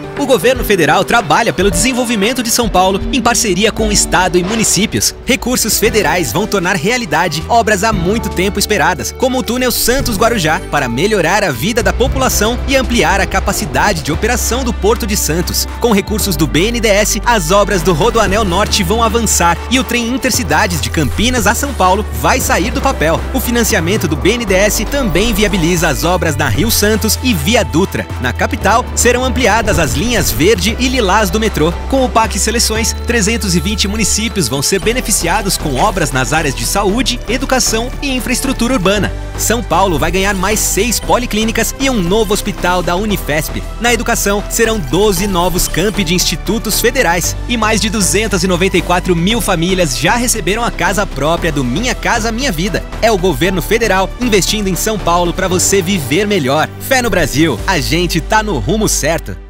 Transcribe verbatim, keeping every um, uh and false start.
O governo federal trabalha pelo desenvolvimento de São Paulo em parceria com o Estado e municípios. Recursos federais vão tornar realidade obras há muito tempo esperadas, como o túnel Santos-Guarujá, para melhorar a vida da população e ampliar a capacidade de operação do Porto de Santos. Com recursos do B N D E S, as obras do Rodoanel Norte vão avançar e o trem Intercidades de Campinas a São Paulo vai sair do papel. O financiamento do B N D E S também viabiliza as obras na Rio Santos e Via Dutra. Na capital, serão ampliadas as linhas verde e lilás do metrô. Com o P A C Seleções, trezentos e vinte municípios vão ser beneficiados com obras nas áreas de saúde, educação e infraestrutura urbana. São Paulo vai ganhar mais seis policlínicas e um novo hospital da Unifesp. Na educação, serão doze novos campi de institutos federais e mais de duzentas e noventa e quatro mil famílias já receberam a casa própria do Minha Casa Minha Vida. É o governo federal investindo em São Paulo para você viver melhor. Fé no Brasil, a gente tá no rumo certo.